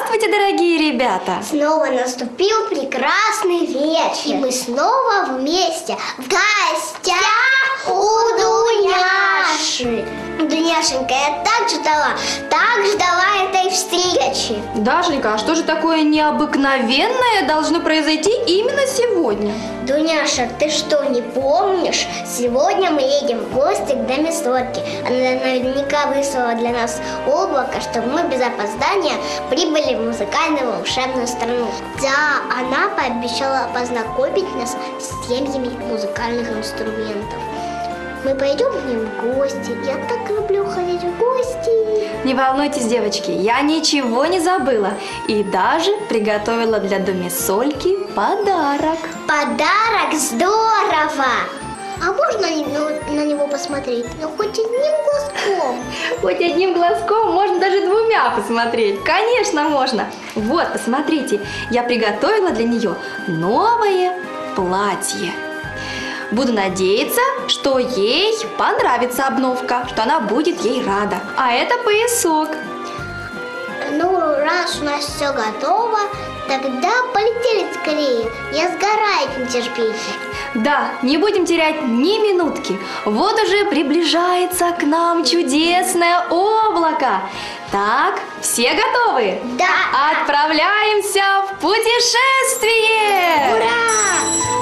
Здравствуйте, дорогие ребята! Снова наступил прекрасный вечер, и мы снова вместе в гостях у Дуняши. Дуняшенька, я так ждала этой встречи. Дашенька, а что же такое необыкновенное должно произойти именно сегодня? Дуняша, ты что, не помнишь? Сегодня мы едем в гости к даме Сорки. Она наверняка выслала для нас облако, чтобы мы без опоздания прибыли в музыкальную волшебную страну. Да, она пообещала познакомить нас с семьями музыкальных инструментов. Мы пойдем к ним в гости. Я так люблю ходить в гости. Не волнуйтесь, девочки, я ничего не забыла. И даже приготовила для Домисольки подарок. Подарок? Здорово! А можно на него посмотреть? Ну, хоть одним глазком. Хоть одним глазком, можно даже двумя посмотреть. Конечно, можно. Вот, посмотрите, я приготовила для нее новое платье. Буду надеяться, что ей понравится обновка, что она будет ей рада. А это поясок. Ну, раз у нас все готово, тогда полетели скорее. Я сгораю от нетерпения. Да, не будем терять ни минутки. Вот уже приближается к нам чудесное облако. Так, все готовы? Да. Отправляемся в путешествие! Ура!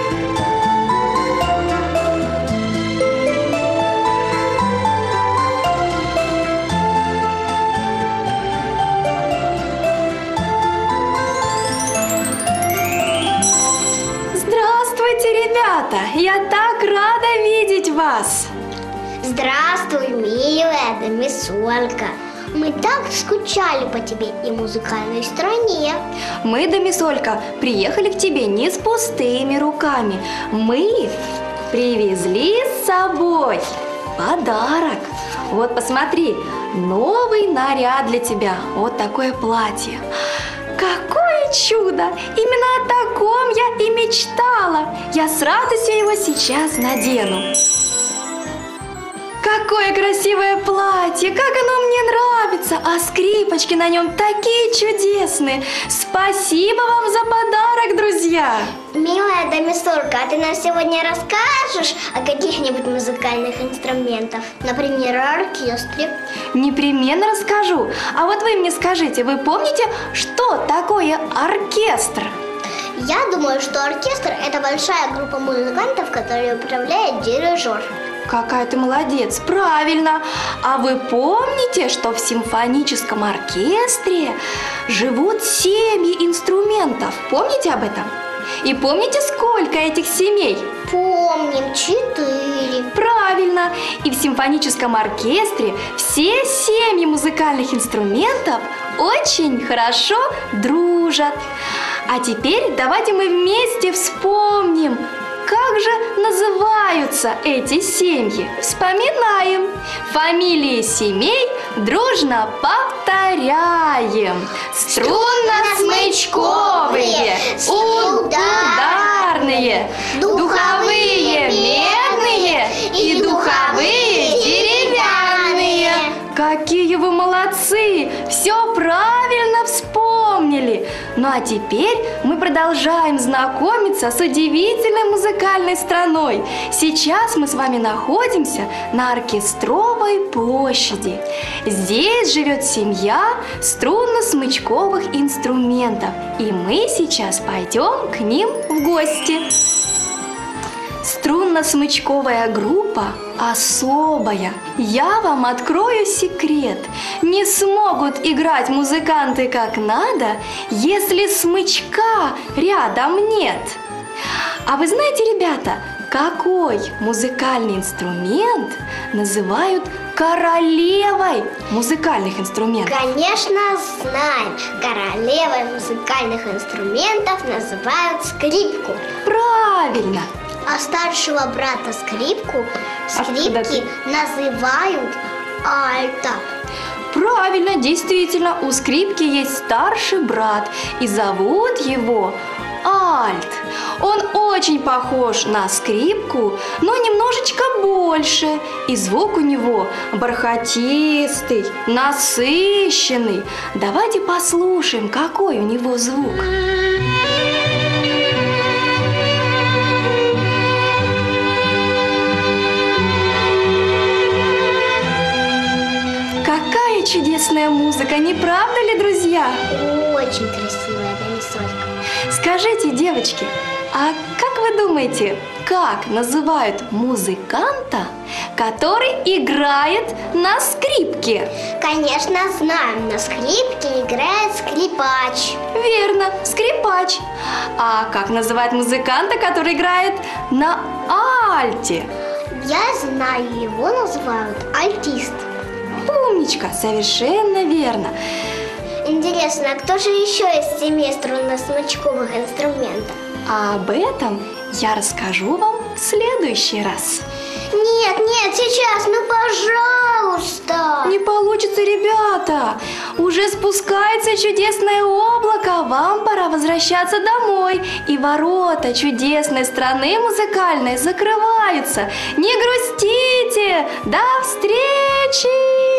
Здравствуйте, ребята! Я так рада видеть вас! Здравствуй, милая Домисолька. Мы так скучали по тебе и музыкальной стране. Мы, Домисолька, приехали к тебе не с пустыми руками. Мы привезли с собой подарок. Вот посмотри, новый наряд для тебя. Вот такое платье. Какое чудо! Именно о таком я и мечтала. Я с радостью его сейчас надену. Какое красивое платье! Как оно мне нравится! А скрипочки на нем такие чудесные! Спасибо вам за подарок, друзья! Милая Домисолька, а ты нам сегодня расскажешь о каких-нибудь музыкальных инструментах? Например, о оркестре? Непременно расскажу. А вот вы мне скажите, вы помните, что такое оркестр? Я думаю, что оркестр – это большая группа музыкантов, которые управляет дирижер. Какая ты молодец, правильно. А вы помните, что в симфоническом оркестре живут семьи инструментов? Помните об этом? И помните, сколько этих семей? Помним, 4. Правильно. И в симфоническом оркестре все семьи музыкальных инструментов очень хорошо дружат. А теперь давайте мы вместе вспомним, как же называются эти семьи? Вспоминаем. Фамилии семей дружно повторяем. Струнно-смычковые, ударные, духовые медные и духовые деревянные. Какие вы молодцы! Все правильно вспомнили. Ну а теперь мы продолжаем знакомиться с удивительной музыкальной страной. Сейчас мы с вами находимся на Оркестровой площади. Здесь живет семья струнно-смычковых инструментов. И мы сейчас пойдем к ним в гости. Струнно-смычковая группа особая. Я вам открою секрет. Не смогут играть музыканты как надо, если смычка рядом нет. А вы знаете, ребята, какой музыкальный инструмент называют королевой музыкальных инструментов? Конечно, знаем. Королевой музыкальных инструментов называют скрипку. Правильно. А старшего брата скрипки называют альта. Правильно, действительно, у скрипки есть старший брат, и зовут его Альт. Он очень похож на скрипку, но немножечко больше. И звук у него бархатистый, насыщенный. Давайте послушаем, какой у него звук. Какая чудесная музыка, не правда ли, друзья? Очень красивая домисолька. Скажите, девочки, а как вы думаете, как называют музыканта, который играет на скрипке? Конечно, знаем, на скрипке играет скрипач. Верно, скрипач. А как называют музыканта, который играет на альте? Я знаю, его называют альтист. Умничка, совершенно верно. Интересно, а кто же еще из семьи струнно-смычковых инструментов? А об этом я расскажу вам в следующий раз. Нет, сейчас, пожалуйста. Не получится, ребята. Уже спускается чудесное облако. Вам пора возвращаться домой. И ворота чудесной страны музыкальной закрываются. Не грустите. До встречи!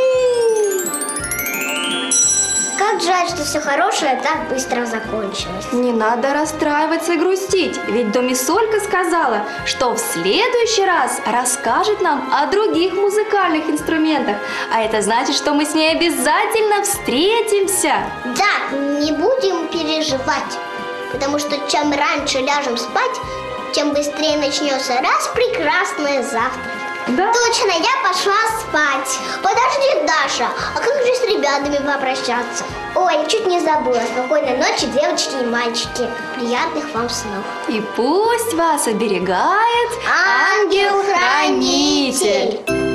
Как жаль, что все хорошее так быстро закончилось. Не надо расстраиваться и грустить, ведь Домисолька сказала, что в следующий раз расскажет нам о других музыкальных инструментах. А это значит, что мы с ней обязательно встретимся. Да, не будем переживать, потому что чем раньше ляжем спать, тем быстрее начнется прекрасное завтра. Да? Точно, я пошла спать. Подожди, Даша, а как же с ребятами попрощаться? Ой, чуть не забыла. Спокойной ночи, девочки и мальчики. Приятных вам снов. И пусть вас оберегает ангел-хранитель.